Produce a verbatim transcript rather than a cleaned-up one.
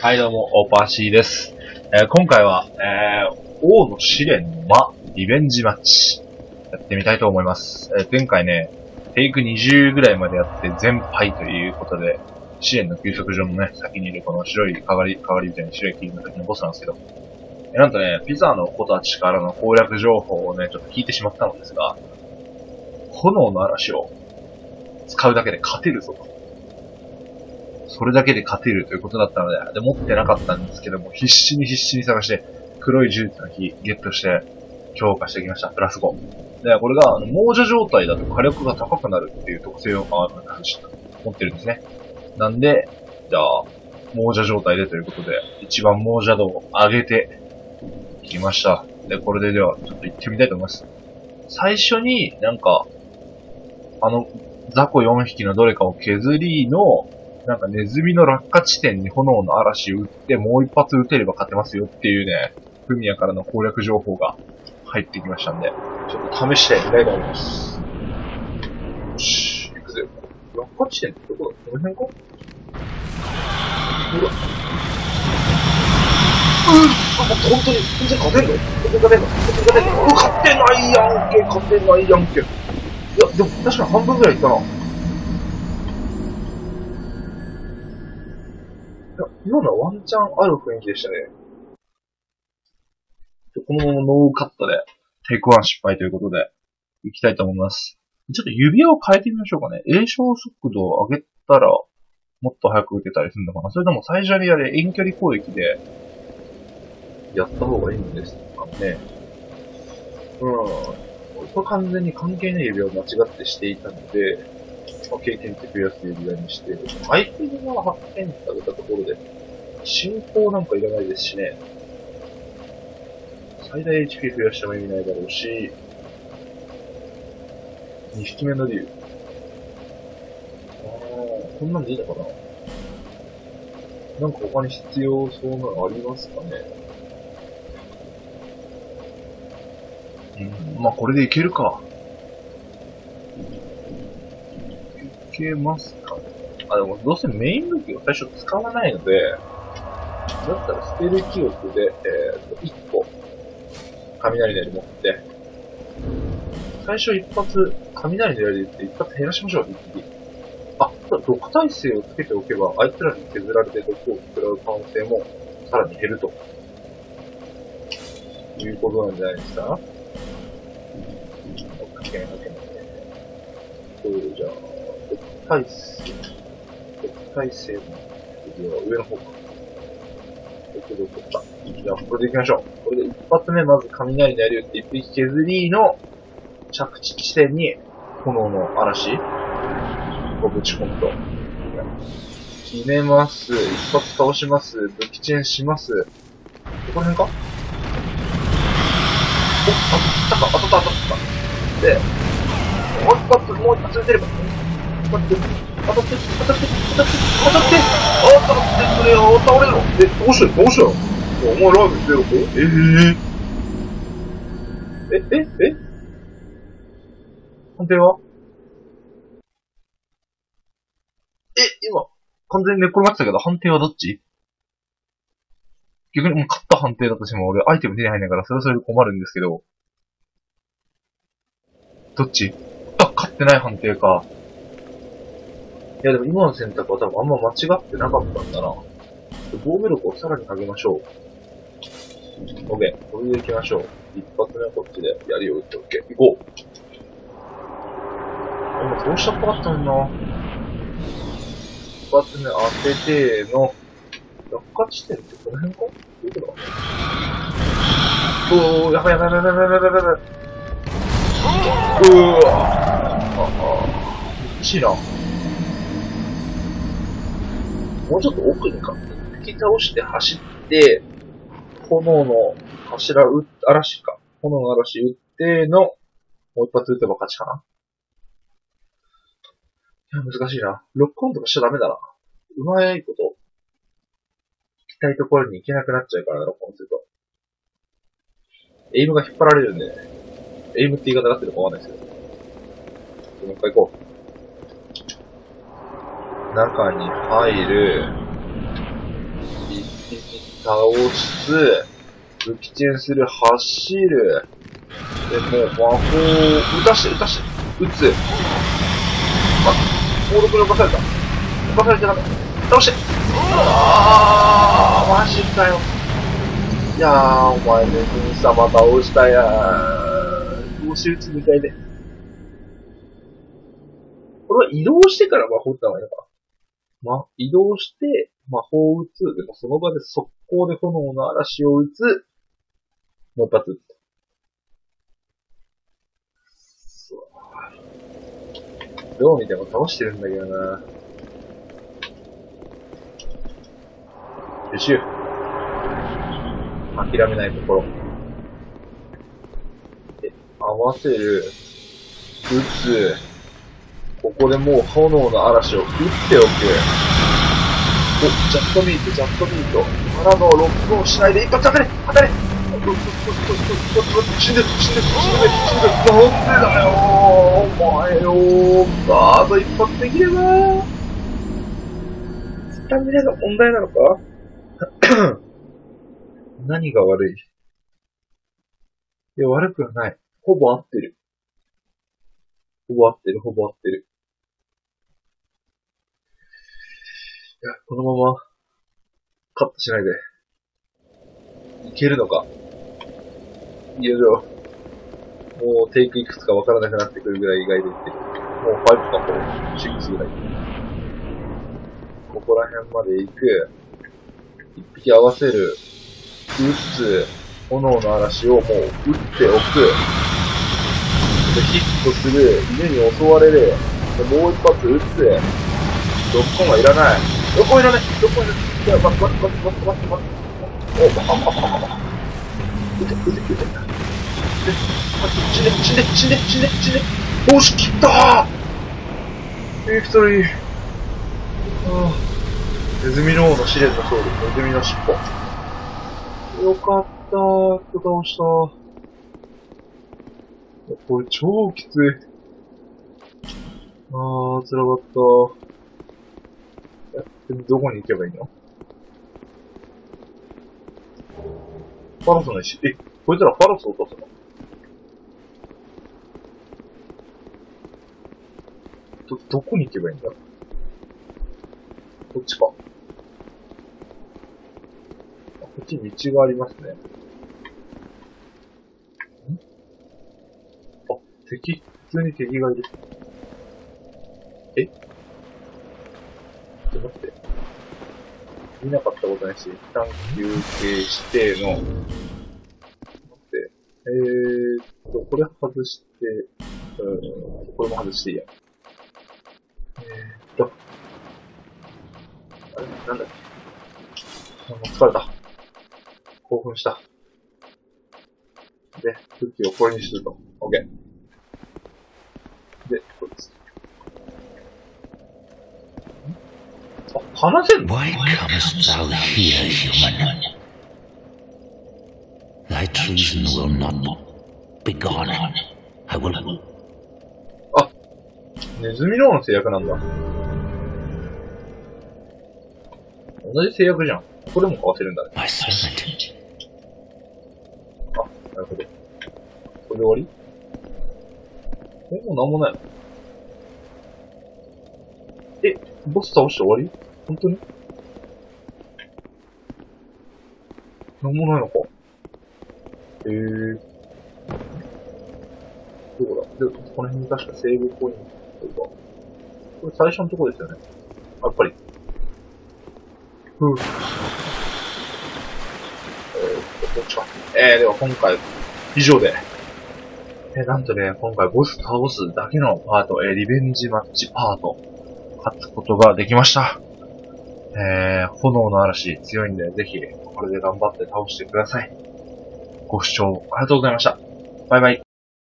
はい、どうも、オパシーです。えー、今回は、えー、王の試練の魔、リベンジマッチ、やってみたいと思います。えー、前回ね、テイクにじゅうぐらいまでやって全敗ということで、試練の休息所のね、先にいるこの白い、かわり、かわりみたいな白い霧の先のボスなんですけど、えー、なんとね、ピザの子たちからの攻略情報をね、ちょっと聞いてしまったのですが、炎の嵐を使うだけで勝てるぞと。それだけで勝てるということだったので、で、持ってなかったんですけども、必死に必死に探して、黒い呪術の火ゲットして、強化してきました。プラスご。で、これが、あの、猛者状態だと火力が高くなるっていう特性を、あ、持ってるんですね。なんで、じゃあ、猛者状態でということで、一番猛者度を上げて、いきました。で、これででは、ちょっと行ってみたいと思います。最初になんか、あの、雑魚よんひきのどれかを削りの、なんかネズミの落下地点に炎の嵐を撃って、もう一発撃てれば勝てますよっていうね、フミヤからの攻略情報が入ってきましたんで、ちょっと試してみたいと思います。よし、行くぜ。落下地点ってどこだ？この辺か？ほら。うん、あ、待って、本当に、全然勝てんの？全然勝てんの？全然勝てんの？うわ、勝てないやんけ、勝てないやんけ。いや、でも確かに半分ぐらいいったな。今のはワンチャンある雰囲気でしたね。このままノーカットでテイクワン失敗ということでいきたいと思います。ちょっと指輪を変えてみましょうかね。詠唱速度を上げたらもっと早く打てたりするのかな。それとも最初にやる遠距離攻撃でやった方がいいんですかね。うん。これ完全に関係ない指輪を間違ってしていたので、経験値増やす指輪にして、アイテムが発見されたところで、進行なんかいらないですしね。最大 エイチピー 増やしても意味ないだろうし、にひきめの竜。あー、こんなんでいいのかな？なんか他に必要そうなのありますかね？うん、まあこれでいけるか。いけますかね。あ、でもどうせメイン武器を最初使わないので、だったらスペル記憶で、えー、といっこ、雷の槍持って、最初一発、雷の槍で言って一発減らしましょう、一気に。あ、毒耐性をつけておけば、あいつらに削られて毒を食らう可能性もさらに減ると。いうことなんじゃないですか？かけないかけない。そう、じゃあ、毒耐性。毒耐性の次は上の方か。毒毒か。じゃあ、これで行きましょう。これで一発目、まず雷の槍を打って一匹削りの着地地点に炎の嵐をぶち込むと。決めます。一発倒します。武器チェンします。ここら辺か？お、当たったか、当たった当たった。で、もう一発、もう一発撃てれば。当たって、当たって、当たって、当たって、当たって、当たってくれよ、倒れろ。え、どうしたよ、どうしたよ。お前ラーメンゼロ個？えぇ、ー、え、え、え判定は？え、今、完全に寝っ転がってたけど、判定はどっち？逆にもう勝った判定だとしても俺アイテム手に入んないからそれはそれで困るんですけど。どっち？あ、勝ってない判定か。いやでも今の選択は多分あんま間違ってなかったんだな。防御力をさらに上げましょう。OK。これで行きましょう。一発目はこっちで槍を打って OK。行こう。今どうしたっぽかったんだな。一発目当てての、落下地点ってこの辺か？どこだ？おー、やばいやばいやばいやばいやばいやばいやばい。うーわああ、厳しいな。もうちょっと奥にか。引き倒して走って、炎の柱う、嵐か。炎の嵐撃っての、もう一発撃てば勝ちかな。いや、難しいな。ロックオンとかしちゃダメだな。うまいこと、行きたいところに行けなくなっちゃうからな、ロックオンすると。エイムが引っ張られるんで、ね、エイムって言い方が合ってるかわかんないですけど。もう一回行こう。中に入る。一に倒し、武器チェンする、走る。で、もう魔法を打たして、打たして、打つ。あ、猛毒に侵された。侵されてなかった。倒して。あー、マジかよ。いやー、お前ネズミ様倒したやー。どうし打つみたいで。これは移動してから魔法打った方がいいのかな。ま、移動して、魔法を打つ。でもその場で速攻で炎の嵐を打つ。もう一発打つ。どう見ても倒してるんだけどな。よしゅ。諦めないところ。で、合わせる。打つ。ここでもう炎の嵐を打っておく。お、ジャストミート、ジャストミート。からのロックオンしないで一発当たれ当たれ死んでる死んでる死んでる死んでるなんでだよお前よガード一発できればスタミナが問題なのか何が悪いいや、悪くはない。ほぼ合ってる。ほぼ合ってる、ほぼ合ってる。いや、このまま、カットしないで。いけるのか。いや、でも、もうテイクいくつかわからなくなってくるぐらい意外で言ってる。もうごかフォー、ろくぐらい。ここら辺まで行く。一匹合わせる。撃つ。炎の嵐をもう撃っておく。で、ヒットする。犬に襲われる。で、もう一発撃つ。ロックオンはいらない。ロックオンいらない。ロックオンいらない。いや、待って待って待って待って待って。お、あ、あ、あ、あ、撃て、撃て、撃て。死んで、死んで、死んで、死んで、死んで。押し切ったービクトリー。ああ。ネズミの王の試練の勝利。ネズミの尻尾。よかったー。人倒したー。これ超きつい。あー、辛かったー。でどこに行けばいいの？ファロスの石。え、こいつらファロスを落とすの？ど、どこに行けばいいんだ？こっちか。あ、こっち道がありますね。ん？あ、敵、普通に敵がいる。え？ちょっと待って。見なかったことないし、一旦休憩しての、待って、えーっと、これ外して、うん、これも外していいや。えーっと、あれなんだっけもう疲れた。興奮した。で、武器をこれにすると。OK。で、これです。話せんの？ Why comest thou here, human? Thy treason will not be gone. I will. あ、ネズミの王の制約なんだ。同じ制約じゃん。これも買わせるんだね。 My servant. あ、なるほど。これで終わり？え、もうなんもないの？え、ボス倒して終わり？本当に？なんもないのか。へえー。どこだ？で、この辺に確かセーブポイントが。これ最初のとこですよね。やっぱり。ふぅ。えーっと、こっちか。えー、では今回、以上で。えー、なんとね、今回ボス倒すだけのパート、えー、リベンジマッチパート、勝つことができました。えー、炎の嵐強いんで、ぜひ、これで頑張って倒してください。ご視聴ありがとうございました。バイバイ。